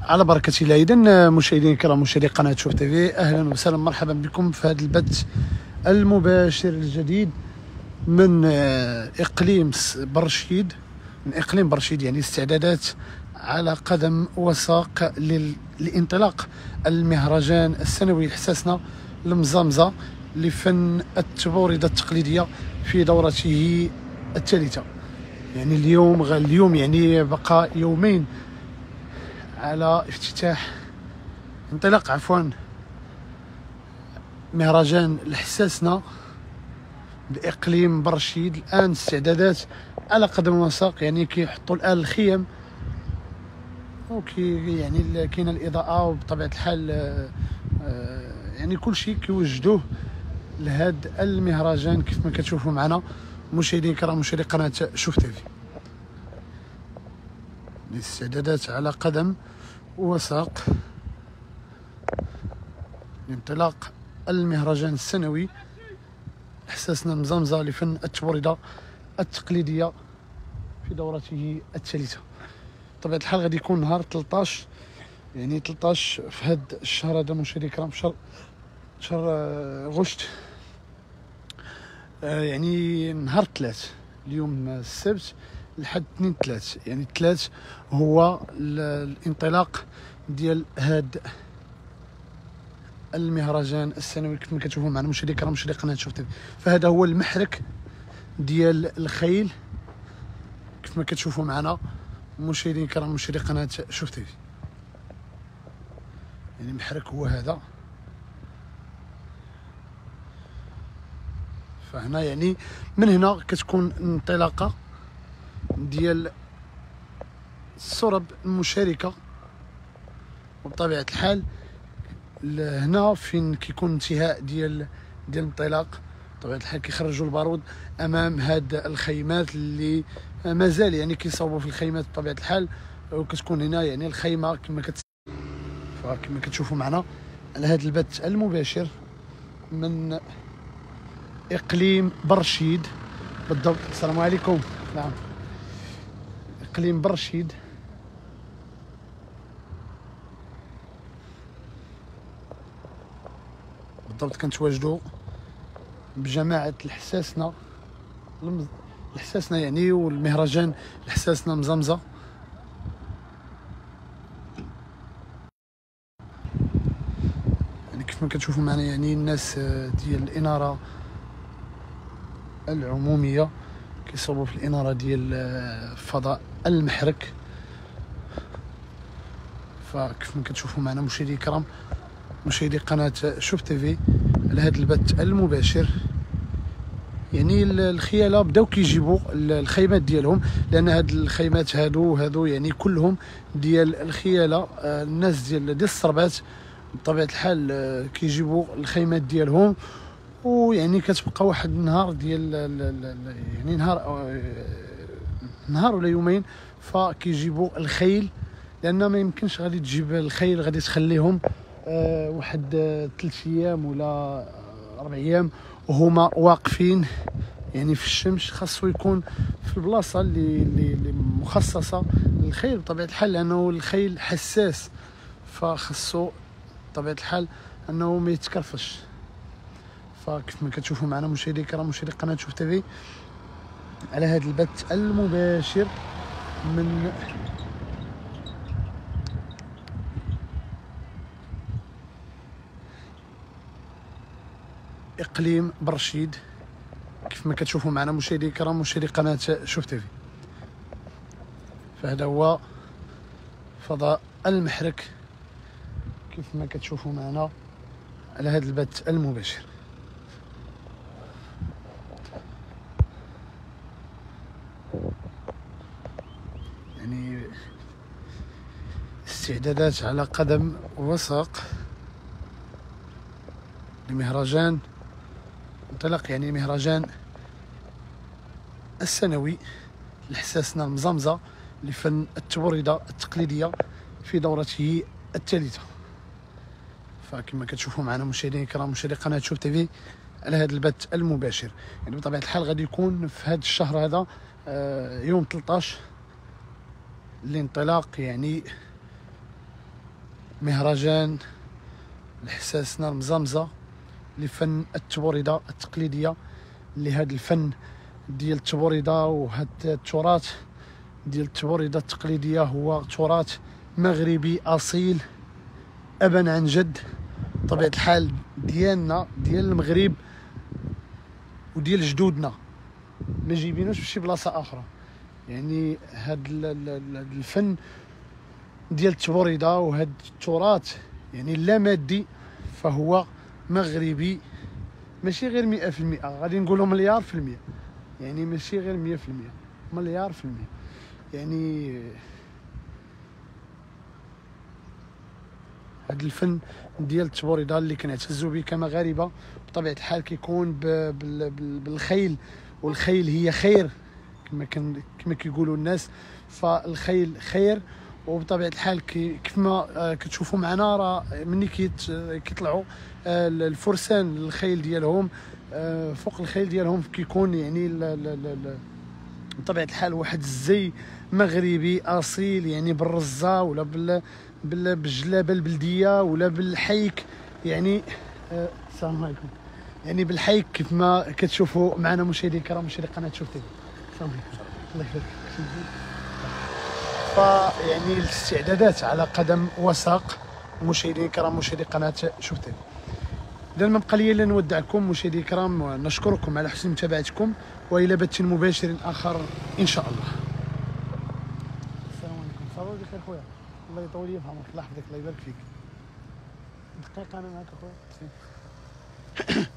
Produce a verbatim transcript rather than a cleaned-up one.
على بركة الله. إذن مشاهدينا الكرام، مشاهدي قناة شوف تيفي، أهلا وسهلا مرحبا بكم في هذا البث المباشر الجديد من إقليم برشيد من إقليم برشيد يعني استعدادات على قدم وساق لانطلاق المهرجان السنوي لحساسنا المزمزة لفن التبوردة التقليدية في دورته الثالثة. يعني اليوم اليوم يعني بقى يومين على افتتاح انطلاق عفوا مهرجان الحساسنة بإقليم برشيد. الآن استعدادات على قدم وساق، يعني كيحطوا الآن الخيم وكي يعني كاينه الإضاءة، وبطبيعة الحال يعني كل شيء كيوجدوه لهذا المهرجان كيف ما كتشوفوا معنا مشاهدين الكرام، مشاهدي قناة شوف تيفي. الاستعدادات على قدم وساق لانطلاق المهرجان السنوي احساسنا المزمزة لفن التبوردة التقليدية في دورته الثالثة. بطبيعة الحال غادي يكون نهار ثلاثطاش، يعني ثلاثطاش في هذا الشهر هذا مشاهدي الكرام، شهر شهر غشت، يعني نهار الثلاث، اليوم السبت لحد اثنين ثلاث، يعني الثلاث هو الانطلاق ديال هاد المهرجان السنوي كيف ما كتشوفوا معنا مشاهدي الكرام، مشاهدي قناه شوف تيفي. فهذا هو المحرك ديال الخيل كيف ما كتشوفوا معنا مشاهدين الكرام، مشاهدي قناه شوف تيفي. يعني المحرك هو هذا. فهنا يعني من هنا كتكون انطلاقه ديال السرب المشاركه، وبطبيعه الحال هنا فين كيكون انتهاء ديال ديال الانطلاق. بطبيعه الحال كيخرجوا البارود امام هاد الخيمات اللي مازال يعني كيصاوبوا في الخيمات بطبيعه الحال، وكتكون هنا يعني الخيمه كما كت فكما كتشوفوا معنا على هذا البث المباشر من اقليم برشيد بالضبط. السلام عليكم. نعم، اقليم برشيد بالضبط. كنتواجدوا بجماعه الحساسنه المز... الحساسنه يعني والمهرجان الحساسنه مزمزه. يعني كيف ما كتشوفوا معنا يعني الناس ديال الاناره العموميه كيصوبوا في الاناره ديال فضاء المحرك. فكيف ما كتشوفوا معنا مشاهدي الكرام، مشاهدي قناه شوف تيفي على هذا البث المباشر، يعني الخياله بداو كيجيبوا الخيمات ديالهم، لان هاد الخيمات هادو هادو يعني كلهم ديال الخياله، الناس ديال ديال الصربات بطبيعه الحال كيجيبوا الخيمات ديالهم. ويعني كتبقى واحد النهار ديال يعني نهار نهار ولا يومين فكيجيبوا الخيل، لان ما يمكنش غادي تجيب الخيل غادي تخليهم أه واحد ثلاث ايام ولا اربع ايام وهما واقفين يعني في الشمس. خاصو يكون في البلاصه اللي اللي مخصصه للخيل بطبيعه الحال، لانه الخيل حساس، فخاصو بطبيعه الحال انه ما يتكرفش. فكيف ما كتشوفوا معنا مشاهدي الكرام، مشاهدي قناه شوف تيفي على هذا البث المباشر من اقليم برشيد، كيف ما كتشوفوا معنا مشاهدي الكرام، مشاهدي قناه شوف تيفي. فهذا هو فضاء المحرك كيف ما كتشوفوا معنا على هذا البث المباشر. يعني استعدادات على قدم وساق لمهرجان انطلاق يعني مهرجان السنوي لحساسنا المزمزة لفن التبوردة التقليدية في دورته الثالثة. فكما كتشوفوا معنا مشاهدينا الكرام، مشاهدي قناة شوف تيفي على هذا البث المباشر، يعني بطبيعة الحال غادي يكون في هذا الشهر هذا يوم ثلاثطاش الانطلاق يعني مهرجان الحساسنة المزامزة لفن التبوردة التقليدية، اللي هذا الفن ديال التبوردة وهذا التراث ديال التبوردة التقليدية هو تراث مغربي أصيل أبا عن جد. بطبيعة الحال ديالنا ديال المغرب وديال جدودنا، ما جايبينوش بشي بلاصة أخرى. يعني هاد الفن ديال التبوردة وهاد التراث يعني لا مادي فهو مغربي، ماشي غير مئة في المئة، غادي نقولوا مليار في المئة، يعني ماشي غير مئة في المئة، مليار في المئة. يعني هاد الفن ديال التبوردة اللي كنعتزو به كمغاربة بطبيعة الحال كيكون بالخيل، والخيل هي خير كما كان كما كيقولوا الناس، فالخيل خير. وبطبيعه الحال كيف ما كتشوفوا معنا راه ملي كيطلعوا الفرسان الخيل ديالهم فوق الخيل ديالهم كيكون يعني بطبيعه الحال واحد الزي مغربي اصيل، يعني بالرزه ولا بال بالجلابه البلديه ولا بالحيك. يعني السلام عليكم، يعني بالحيك كيف ما كتشوفوا معنا مشاهدي الكرام مشاهدي قناه شوف تيفي. السلام عليكم، الله يخليك. فيعني الاستعدادات على قدم وساق مشاهدي الكرام مشاهدي قناه شوف تيفي. اذا ما بقى لي الا نودعكم مشاهدي الكرام ونشكركم على حسن متابعتكم، والى بث مباشر اخر ان شاء الله. السلام عليكم، صباح بخير خويا، الله يطول لي في عمرك، الله يحفظك، الله يبارك فيك. دقيقه انا معك اخويا.